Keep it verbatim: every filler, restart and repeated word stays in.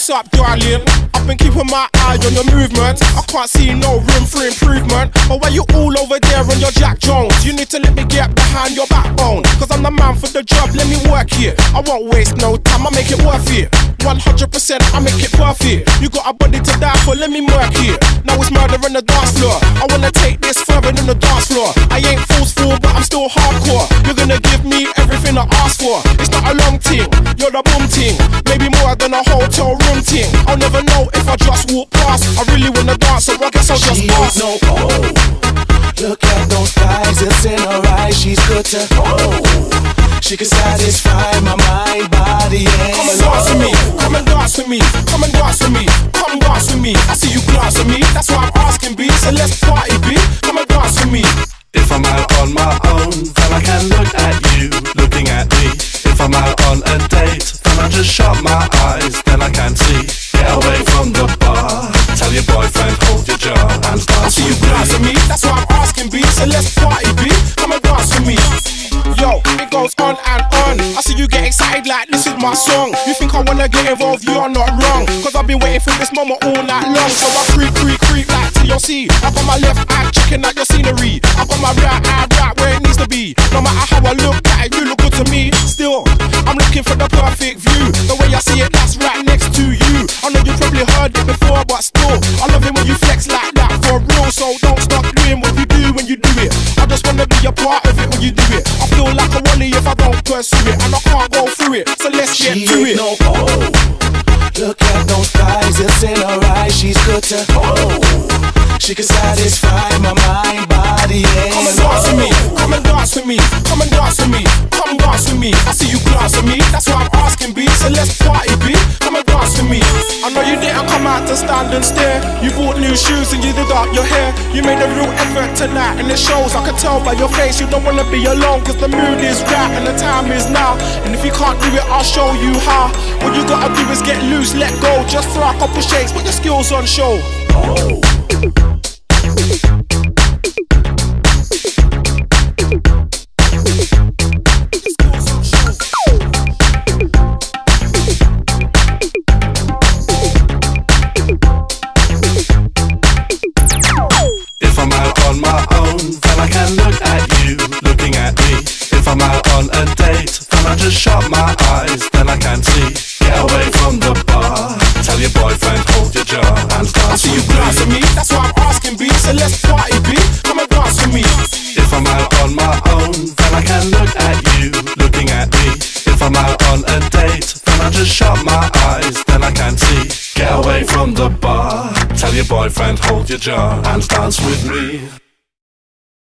What's up, darling? I've been keeping my eye on your movement. I can't see no room for improvement. But why you all over there on your Jack Jones? You need to let me get behind your backbone, cause I'm the man for the job, let me work here. I won't waste no time, I make it worth it. One hundred percent, I make it perfect. You got a body to die for, let me murk it. Now it's murder on the dance floor. I wanna take this further than the dance floor. I ain't forceful, but I'm still hardcore. You're gonna give me everything I ask for. It's not a long thing, you're the boom ting. Maybe more than a hotel room ting. I'll never know if I just walk past. I really wanna dance, so I guess I'll just she ask. No, oh, look at those thighs, it's in her eyes. She's good to oh, she can satisfy my mind, body, and come and dance with me, come and dance with me, come and dance with me, come dance with me. I see you glance at me, that's why I'm asking B. So let's party B, come and dance with me. If I'm out on my own, then I can look at you, looking at me. If I'm out on a date, then I just shut my eyes, then I can see. Get away from the bar, tell your boyfriend hold your jaw and dance. I see you glance at me, that's why I'm asking B. So let's party B, come and dance with me. Yo, it goes on and on. I see you get excited like this is my song. You think I wanna get involved, you are not wrong, cause I've been waiting for this moment all night long. So I creep, creep, creep like T L C. I got my left eye checking out your scenery. I got my right eye right where it needs to be. No matter how I look at it, you look good to me. Still, I'm looking for the perfect view. The way I see it, that's right next to you. I know you probably heard it before, but still, I love it when you flex like that for real. So don't stop doing what you do when you do it. I just wanna be a part of it when you do it. I feel like a wally if I don't pursue it, and I can't go through it, so let's get she to it. No, oh, look at those thighs, it's in her eyes. She's good to oh, she can satisfy my mind, body, and come and dance with me, come and dance with me, come and dance with me, come dance with me. I see you glance at me, that's why I'm asking B. So let's party B, come and dance with me. I know you didn't come out to stand and stare. You bought new shoes and you did up your hair. You made a real effort tonight and it shows. I can tell by your face you don't wanna be alone, cause the mood is right and the time is now. And if you can't do it, I'll show you how. What you gotta do is get loose, let go. Just throw a couple shakes, put your skills on show. Oh. If I'm out on my own, then I can look at you, looking at me. If I'm out on a date, then I just shut my eyes, then I can see. Get away from the bar, tell your boyfriend hold your jaw and dance. I see you glance at me, that's why I'm asking B. So let's party B, come and dance with me. If I'm out on my own, then I can look at you, looking at me. If I'm out on a date, then I just shut my eyes, then I can see. Get away from the bar, tell your boyfriend hold your jaw and dance with me.